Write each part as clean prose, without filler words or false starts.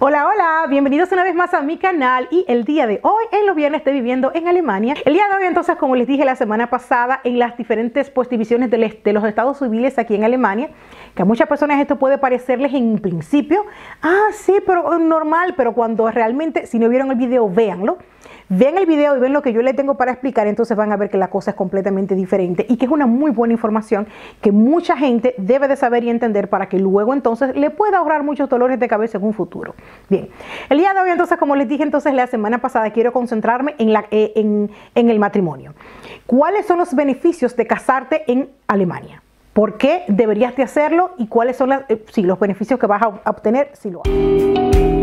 Hola, hola, bienvenidos una vez más a mi canal y el día de hoy, en los viernes de Viviendo en Alemania. El día de hoy, entonces, como les dije la semana pasada, en las diferentes divisiones de los estados civiles aquí en Alemania, que a muchas personas esto puede parecerles en principio, sí, pero normal, pero cuando realmente, si no vieron el video, véanlo. Vean el video y ven lo que yo les tengo para explicar, entonces van a ver que la cosa es completamente diferente y que es una muy buena información que mucha gente debe de saber y entender para que luego entonces le pueda ahorrar muchos dolores de cabeza en un futuro. Bien, el día de hoy entonces, como les dije entonces la semana pasada, quiero concentrarme en el matrimonio. ¿Cuáles son los beneficios de casarte en Alemania? ¿Por qué deberías de hacerlo? ¿Y cuáles son los beneficios que vas a obtener si lo haces?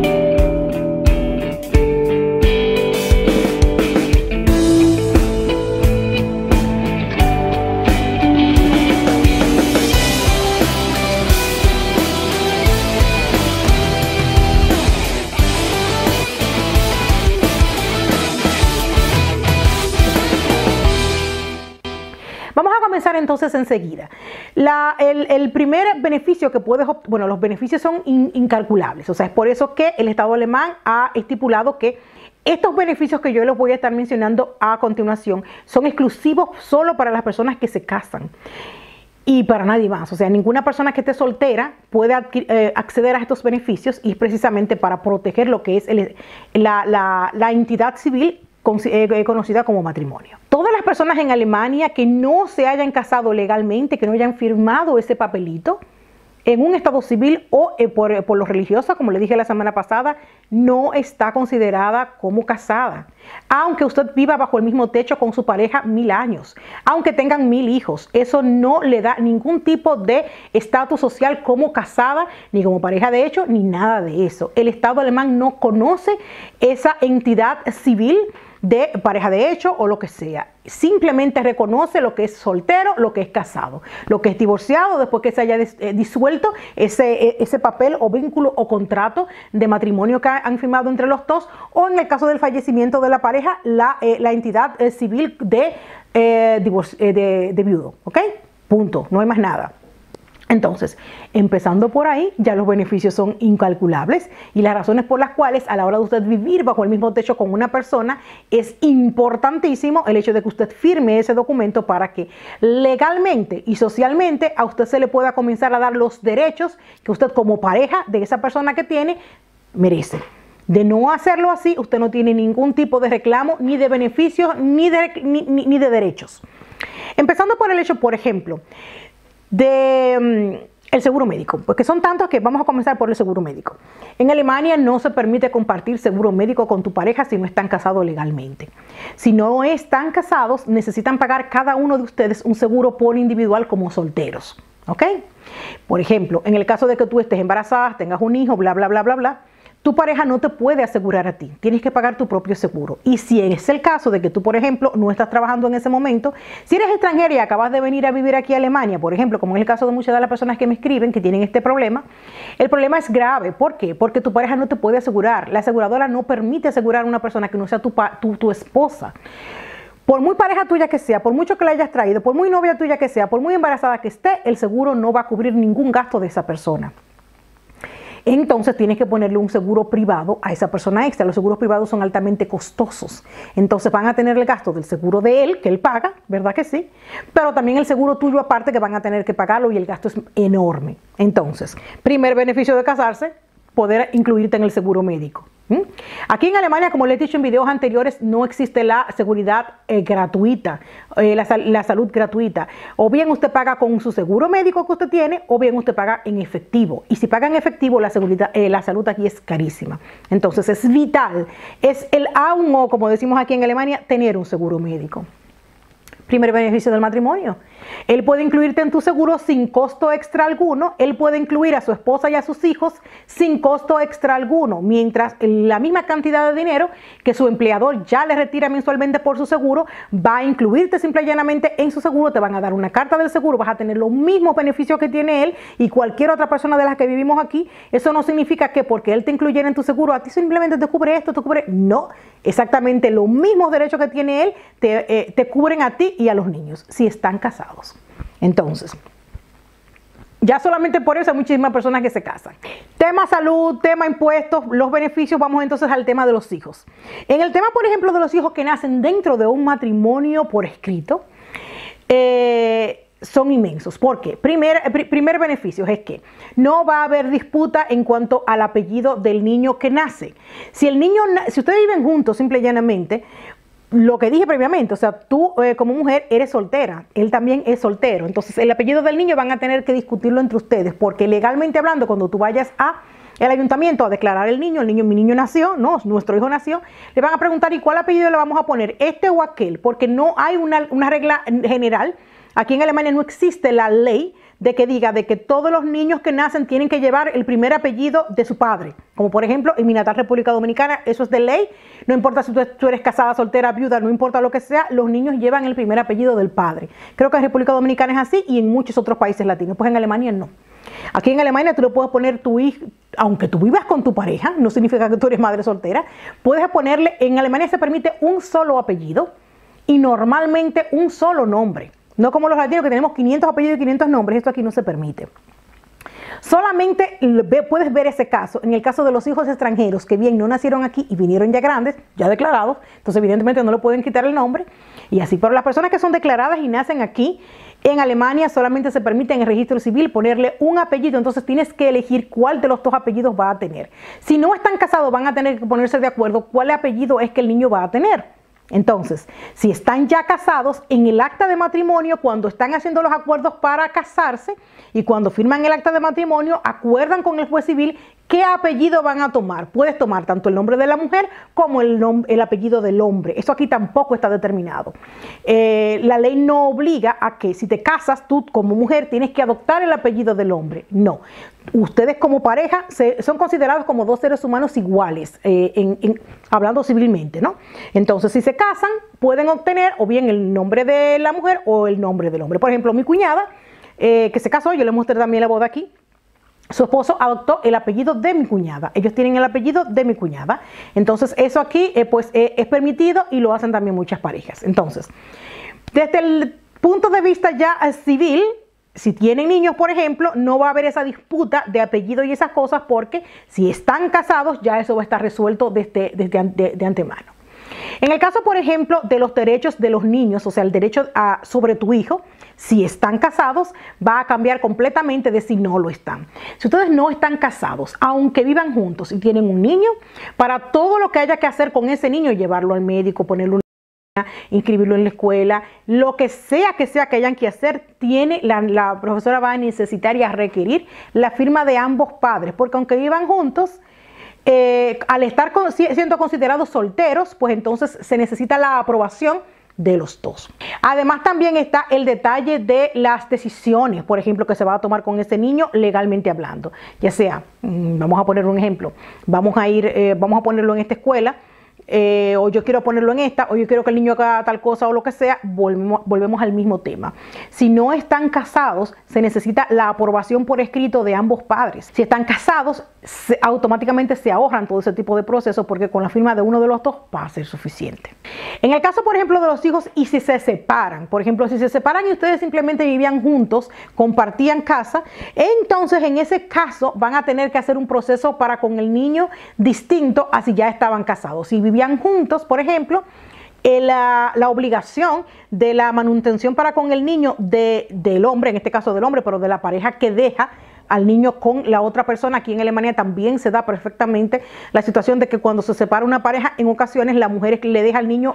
Vamos a comenzar entonces enseguida. El primer beneficio que puedes obtener, bueno, los beneficios son incalculables, o sea, es por eso que el Estado alemán ha estipulado que estos beneficios que yo les voy a estar mencionando a continuación son exclusivos solo para las personas que se casan y para nadie más. O sea, ninguna persona que esté soltera puede acceder a estos beneficios y es precisamente para proteger lo que es la entidad civil conocida como matrimonio. Todas las personas en Alemania que no se hayan casado legalmente, que no hayan firmado ese papelito en un estado civil o por lo religioso, como le dije la semana pasada, no está considerada como casada. Aunque usted viva bajo el mismo techo con su pareja 1000 años, aunque tengan 1000 hijos, eso no le da ningún tipo de estatus social como casada, ni como pareja de hecho, ni nada de eso. El Estado alemán no conoce esa entidad civil de pareja de hecho o lo que sea. Simplemente reconoce lo que es soltero, lo que es casado, lo que es divorciado después que se haya disuelto ese papel o vínculo o contrato de matrimonio que han firmado entre los dos, o en el caso del fallecimiento de la pareja, la entidad civil de viudo, ¿ok? Punto, no hay más nada. Entonces, empezando por ahí, ya los beneficios son incalculables y las razones por las cuales a la hora de usted vivir bajo el mismo techo con una persona es importantísimo el hecho de que usted firme ese documento para que legalmente y socialmente a usted se le pueda comenzar a dar los derechos que usted como pareja de esa persona que tiene merece. De no hacerlo así, usted no tiene ningún tipo de reclamo, ni de beneficios, ni de derechos. Empezando por el hecho, por ejemplo, el seguro médico, porque son tantos que vamos a comenzar por el seguro médico. En Alemania no se permite compartir seguro médico con tu pareja si no están casados legalmente. Si no están casados, necesitan pagar cada uno de ustedes un seguro por individual como solteros, ¿ok? Por ejemplo, en el caso de que tú estés embarazada, tengas un hijo, bla, bla, bla, bla, bla, tu pareja no te puede asegurar a ti, tienes que pagar tu propio seguro. Y si es el caso de que tú, por ejemplo, no estás trabajando en ese momento, si eres extranjera y acabas de venir a vivir aquí a Alemania, por ejemplo, como es el caso de muchas de las personas que me escriben que tienen este problema, el problema es grave. ¿Por qué? Porque tu pareja no te puede asegurar. La aseguradora no permite asegurar a una persona que no sea tu esposa. Por muy pareja tuya que sea, por mucho que la hayas traído, por muy novia tuya que sea, por muy embarazada que esté, el seguro no va a cubrir ningún gasto de esa persona. Entonces tienes que ponerle un seguro privado a esa persona extra. Los seguros privados son altamente costosos. Entonces van a tener el gasto del seguro de él, que él paga, ¿verdad que sí? Pero también el seguro tuyo aparte que van a tener que pagarlo y el gasto es enorme. Entonces, primer beneficio de casarse, poder incluirte en el seguro médico. Aquí en Alemania, como les he dicho en videos anteriores, no existe la seguridad gratuita, la salud gratuita. O bien usted paga con su seguro médico que usted tiene, o bien usted paga en efectivo. Y si paga en efectivo, la salud aquí es carísima. Entonces es vital, es el A un O, como decimos aquí en Alemania, tener un seguro médico. Primer beneficio del matrimonio. Él puede incluirte en tu seguro sin costo extra alguno. Él puede incluir a su esposa y a sus hijos sin costo extra alguno, mientras la misma cantidad de dinero que su empleador ya le retira mensualmente por su seguro va a incluirte simple y llanamente en su seguro. Te van a dar una carta del seguro, vas a tener los mismos beneficios que tiene él y cualquier otra persona de las que vivimos aquí. Eso no significa que porque él te incluyera en tu seguro, a ti simplemente te cubre esto, te cubre... No, exactamente los mismos derechos que tiene él te cubren a ti y a los niños si están casados. Entonces, Ya solamente por eso hay muchísimas personas que se casan. Tema salud, tema impuestos, los beneficios. Vamos entonces al tema de los hijos. En el tema, por ejemplo, de los hijos que nacen dentro de un matrimonio por escrito, son inmensos. ¿Por qué? Primer beneficio es que no va a haber disputa en cuanto al apellido del niño que nace. Si ustedes viven juntos, simple y llanamente, lo que dije previamente, o sea, tú como mujer eres soltera, él también es soltero, entonces el apellido del niño van a tener que discutirlo entre ustedes, porque legalmente hablando, cuando tú vayas al ayuntamiento a declarar el niño, mi niño nació, no, nuestro hijo nació, le van a preguntar, ¿y cuál apellido le vamos a poner? ¿Este o aquel? Porque no hay una regla general. Aquí en Alemania no existe la ley de que diga de que todos los niños que nacen tienen que llevar el primer apellido de su padre. Como por ejemplo, en mi natal República Dominicana, eso es de ley. No importa si tú eres casada, soltera, viuda, no importa lo que sea, los niños llevan el primer apellido del padre. Creo que en República Dominicana es así y en muchos otros países latinos. Pues en Alemania no. Aquí en Alemania tú le puedes poner tu hijo, aunque tú vivas con tu pareja, no significa que tú eres madre soltera, puedes ponerle, en Alemania se permite un solo apellido y normalmente un solo nombre. No como los latinos que tenemos 500 apellidos y 500 nombres, esto aquí no se permite. Solamente puedes ver ese caso en el caso de los hijos extranjeros que bien no nacieron aquí y vinieron ya grandes, ya declarados, entonces evidentemente no le pueden quitar el nombre. Y así, pero las personas que son declaradas y nacen aquí, en Alemania solamente se permite en el registro civil ponerle un apellido, entonces tienes que elegir cuál de los dos apellidos va a tener. Si no están casados van a tener que ponerse de acuerdo cuál apellido es que el niño va a tener. Entonces, si están ya casados, en el acta de matrimonio, cuando están haciendo los acuerdos para casarse y cuando firman el acta de matrimonio, acuerdan con el juez civil qué apellido van a tomar. Puedes tomar tanto el nombre de la mujer como el apellido del hombre. Eso aquí tampoco está determinado. La ley no obliga a que si te casas, tú como mujer tienes que adoptar el apellido del hombre. No. Ustedes como pareja son considerados como dos seres humanos iguales, hablando civilmente, ¿no? Entonces, si se casan, pueden obtener o bien el nombre de la mujer o el nombre del hombre. Por ejemplo, mi cuñada, que se casó, yo le mostré también la boda aquí, su esposo adoptó el apellido de mi cuñada. Ellos tienen el apellido de mi cuñada. Entonces, eso aquí es permitido y lo hacen también muchas parejas. Entonces, desde el punto de vista ya civil, si tienen niños, por ejemplo, no va a haber esa disputa de apellido y esas cosas porque si están casados ya eso va a estar resuelto de antemano. En el caso, por ejemplo, de los derechos de los niños, o sea, el derecho sobre tu hijo, si están casados, va a cambiar completamente de si no lo están. Si ustedes no están casados, aunque vivan juntos y tienen un niño, para todo lo que haya que hacer con ese niño, llevarlo al médico, ponerlo inscribirlo en la escuela, lo que sea que hayan que hacer, la profesora va a necesitar y a requerir la firma de ambos padres, porque aunque vivan juntos, al estar siendo considerados solteros, pues entonces se necesita la aprobación de los dos. Además también está el detalle de las decisiones, por ejemplo, que se va a tomar con ese niño legalmente hablando, ya sea, vamos a poner un ejemplo, vamos a ponerlo en esta escuela, o yo quiero ponerlo en esta, o yo quiero que el niño haga tal cosa o lo que sea, volvemos al mismo tema. Si no están casados, se necesita la aprobación por escrito de ambos padres. Si están casados, automáticamente se ahorran todo ese tipo de procesos porque con la firma de uno de los dos va a ser suficiente. En el caso, por ejemplo, de los hijos y si se separan, por ejemplo, si se separan y ustedes simplemente vivían juntos, compartían casa, entonces en ese caso van a tener que hacer un proceso para con el niño distinto a si ya estaban casados. Si vivían juntos, por ejemplo, la obligación de la manutención para con el niño del hombre, en este caso del hombre, pero de la pareja que deja al niño con la otra persona. Aquí en Alemania también se da perfectamente la situación de que cuando se separa una pareja, en ocasiones la mujer le deja al niño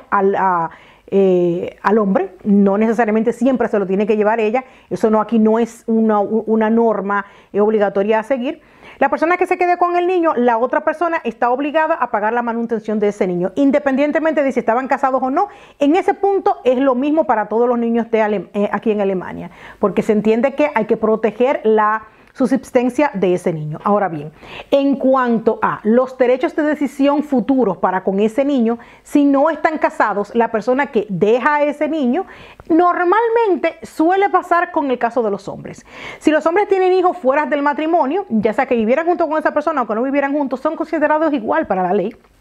al hombre, no necesariamente siempre se lo tiene que llevar ella, eso no, aquí no es una norma obligatoria a seguir. La persona que se quede con el niño, la otra persona está obligada a pagar la manutención de ese niño, independientemente de si estaban casados o no. En ese punto es lo mismo para todos los niños aquí en Alemania, porque se entiende que hay que proteger la subsistencia de ese niño. Ahora bien, en cuanto a los derechos de decisión futuros para con ese niño, si no están casados, la persona que deja a ese niño, normalmente suele pasar con el caso de los hombres. Si los hombres tienen hijos fuera del matrimonio, ya sea que vivieran junto con esa persona o que no vivieran juntos, son considerados igual para la ley.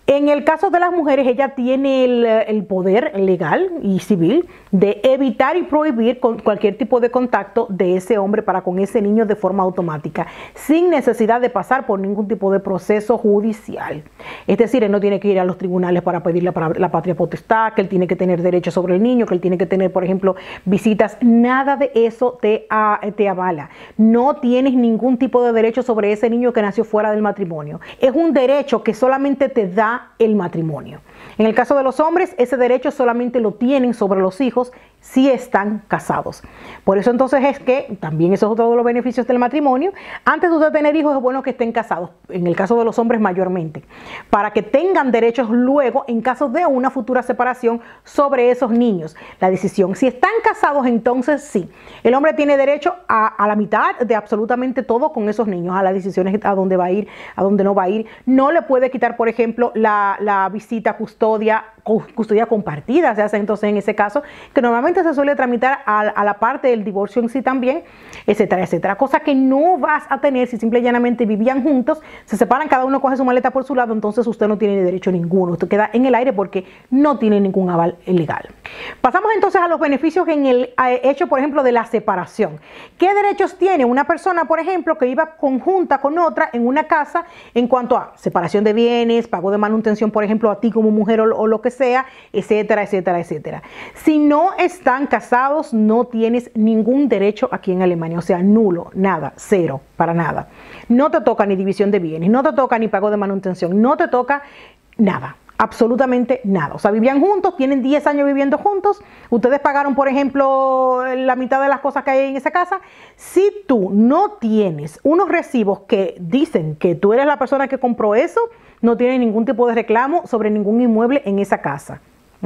En el caso de las mujeres, ella tiene el poder legal y civil de evitar y prohibir cualquier tipo de contacto de ese hombre para con ese niño de forma automática, sin necesidad de pasar por ningún tipo de proceso judicial. Es decir, él no tiene que ir a los tribunales para pedir la patria potestad, que él tiene que tener derecho sobre el niño, que él tiene que tener, por ejemplo, visitas. Nada de eso te avala. No tienes ningún tipo de derecho sobre ese niño que nació fuera del matrimonio. Es un derecho que solamente te da el matrimonio. En el caso de los hombres, ese derecho solamente lo tienen sobre los hijos si están casados. Por eso entonces es que, también eso es otro de los beneficios del matrimonio, antes de usted tener hijos es bueno que estén casados, en el caso de los hombres mayormente, para que tengan derechos luego en caso de una futura separación sobre esos niños. La decisión, si están casados, entonces sí, el hombre tiene derecho a la mitad de absolutamente todo con esos niños, a las decisiones a dónde va a ir, a dónde no va a ir. No le puede quitar, por ejemplo, la visita, custodia compartida, se hace entonces en ese caso, que normalmente se suele tramitar a la parte del divorcio en sí también, etcétera, etcétera. Cosa que no vas a tener si simple y llanamente vivían juntos, se separan, cada uno coge su maleta por su lado, entonces usted no tiene derecho ninguno, usted queda en el aire porque no tiene ningún aval legal. Pasamos entonces a los beneficios en el hecho, por ejemplo, de la separación. ¿Qué derechos tiene una persona, por ejemplo, que viva conjunta con otra en una casa en cuanto a separación de bienes, pago de manutención, por ejemplo, a ti como mujer o lo que sea, etcétera, etcétera, etcétera? Si no están casados, no tienes ningún derecho aquí en Alemania, o sea, nulo, nada, cero, para nada. No te toca ni división de bienes, no te toca ni pago de manutención, no te toca nada. Absolutamente nada. O sea, vivían juntos, tienen 10 años viviendo juntos, ustedes pagaron, por ejemplo, la mitad de las cosas que hay en esa casa. Si tú no tienes unos recibos que dicen que tú eres la persona que compró eso, no tienes ningún tipo de reclamo sobre ningún inmueble en esa casa.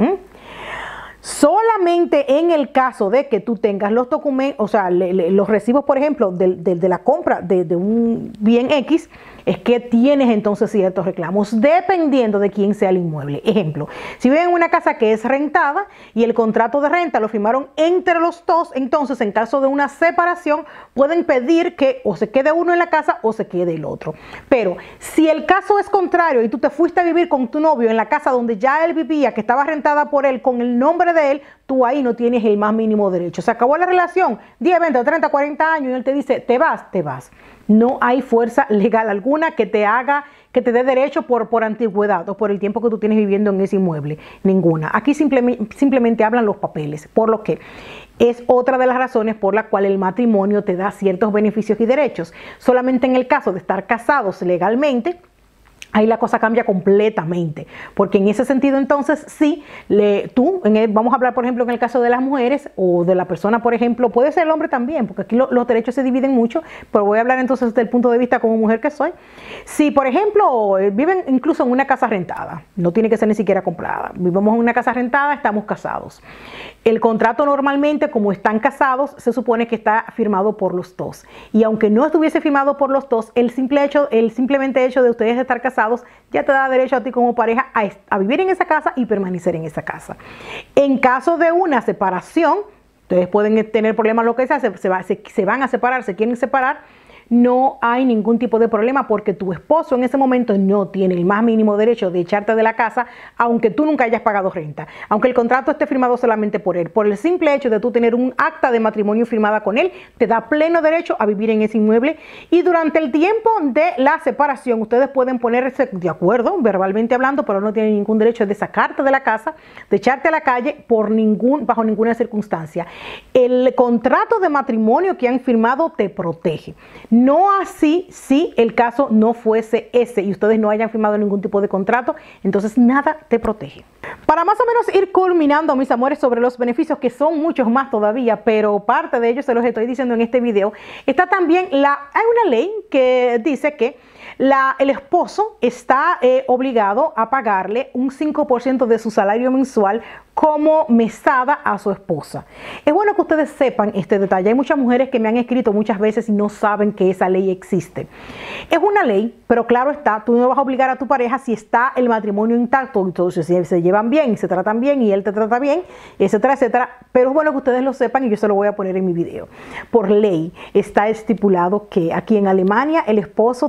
Solamente en el caso de que tú tengas los documentos, o sea, los recibos, por ejemplo, de la compra de un bien X, es que tienes entonces ciertos reclamos, dependiendo de quién sea el inmueble. Ejemplo, si viven en una casa que es rentada y el contrato de renta lo firmaron entre los dos, entonces en caso de una separación pueden pedir que o se quede uno en la casa o se quede el otro. Pero si el caso es contrario y tú te fuiste a vivir con tu novio en la casa donde ya él vivía, que estaba rentada por él con el nombre de él, tú ahí no tienes el más mínimo derecho. Se acabó la relación, 10, 20, 30, 40 años y él te dice, te vas, te vas. No hay fuerza legal alguna que te haga, que te dé derecho por antigüedad o por el tiempo que tú tienes viviendo en ese inmueble. Ninguna. Aquí simplemente hablan los papeles, por lo que es otra de las razones por la cual el matrimonio te da ciertos beneficios y derechos. Solamente en el caso de estar casados legalmente, ahí la cosa cambia completamente, porque en ese sentido entonces sí, vamos a hablar por ejemplo en el caso de las mujeres o de la persona, por ejemplo, puede ser el hombre también, porque aquí los derechos se dividen mucho, pero voy a hablar entonces desde el punto de vista como mujer que soy. Si por ejemplo viven incluso en una casa rentada, no tiene que ser ni siquiera comprada, vivimos en una casa rentada, estamos casados. El contrato normalmente, como están casados, se supone que está firmado por los dos, y aunque no estuviese firmado por los dos, el simplemente hecho de ustedes estar casados ya te da derecho a ti como pareja a vivir en esa casa y permanecer en esa casa. En caso de una separación, ustedes pueden tener problemas, lo que sea, se van a separar, se quieren separar, no hay ningún tipo de problema porque tu esposo en ese momento no tiene el más mínimo derecho de echarte de la casa, aunque tú nunca hayas pagado renta, aunque el contrato esté firmado solamente por él. Por el simple hecho de tú tener un acta de matrimonio firmada con él, te da pleno derecho a vivir en ese inmueble, y durante el tiempo de la separación ustedes pueden ponerse de acuerdo, verbalmente hablando, pero no tienen ningún derecho de sacarte de la casa, de echarte a la calle bajo ninguna circunstancia. El contrato de matrimonio que han firmado te protege. No así si el caso no fuese ese y ustedes no hayan firmado ningún tipo de contrato, entonces nada te protege. Para más o menos ir culminando, mis amores, sobre los beneficios, que son muchos más todavía, pero parte de ellos se los estoy diciendo en este video, está también hay una ley que dice que el esposo está obligado a pagarle un 5% de su salario mensual como mesada a su esposa. Es bueno que ustedes sepan este detalle. Hay muchas mujeres que me han escrito muchas veces y no saben que esa ley existe. Es una ley, pero claro está, tú no vas a obligar a tu pareja si está el matrimonio intacto, entonces si se llevan bien, se tratan bien y él te trata bien, etcétera, etcétera. Pero es bueno que ustedes lo sepan y yo se lo voy a poner en mi video. Por ley está estipulado que aquí en Alemania el esposo tiene que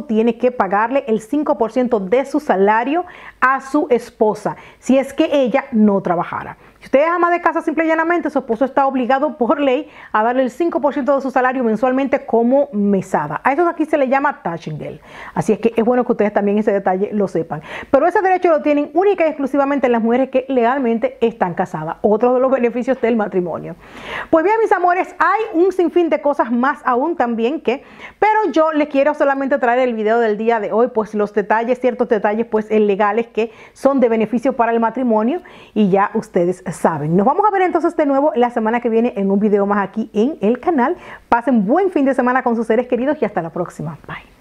de pagarle el 5% de su salario a su esposa, si es que ella no trabajara. Si usted es ama de casa, simple y llanamente, su esposo está obligado por ley a darle el 5% de su salario mensualmente como mesada. A eso aquí se le llama taxable. Así es que es bueno que ustedes también ese detalle lo sepan. Pero ese derecho lo tienen única y exclusivamente las mujeres que legalmente están casadas. Otro de los beneficios del matrimonio. Pues bien, mis amores, hay un sinfín de cosas más aún también pero yo les quiero solamente traer el video del día de hoy, pues los detalles, ciertos detalles pues legales que son de beneficio para el matrimonio y ya ustedes saben. Nos vamos a ver entonces de nuevo la semana que viene en un video más aquí en el canal. Pasen buen fin de semana con sus seres queridos y hasta la próxima. Bye.